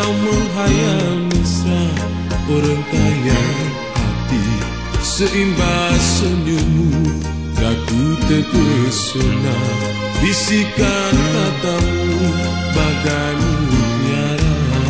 Kau menghayal mesra orang kaya hati, seimbas senyummu daku terpesona, bisikan katamu bagai mutiara.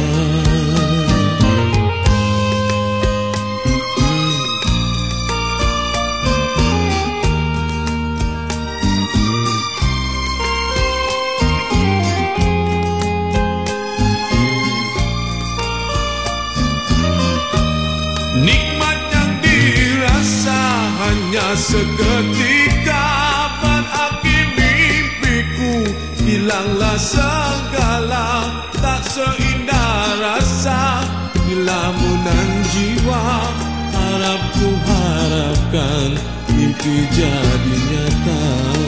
Nikmat yang dirasa hanya seketika, berakhir mimpiku, hilanglah segala. Tak seindah rasa lamunan jiwa, harapku harapkan mimpi jadi nyata.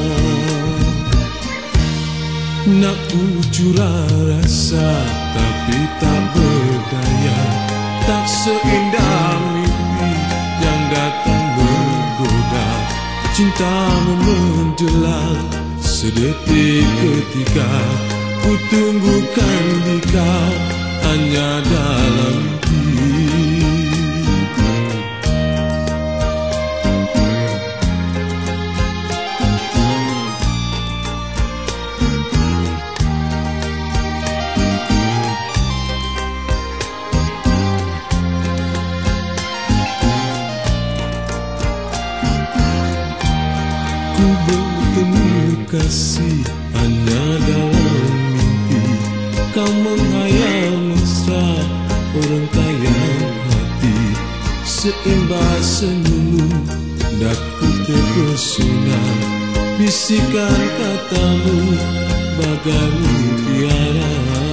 Nak ucurah rasa tapi tak berdaya, tak seindah mimpi yang datang menggoda. Cintamu menjelang sedetik ketika, ku tunggukan di kau hanya dalam mimpi. Ku bertemu kasih hanya dalam mimpi, kau menghayal mesra orang kaya hati, seimbas senyummu daku terpesona, bisikan katamu bagai mutiara.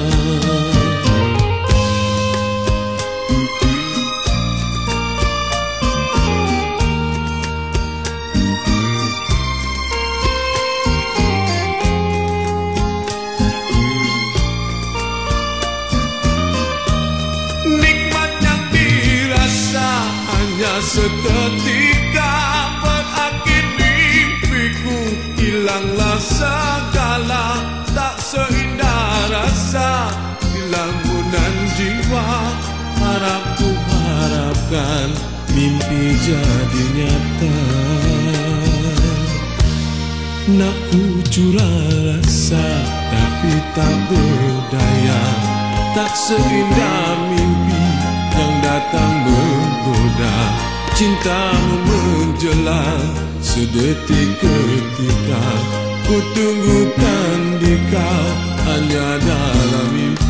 Seketika berakhir mimpiku, hilanglah segala. Tak seindah rasa di lamunan jiwa, harapku harapkan mimpi jadi nyata. Nak ucurah rasa tapi tak berdaya, tak seindah mimpi yang datang menggoda. Cintamu menjelang sedetik ketika, ku tunggukan di kau hanya dalam mimpi.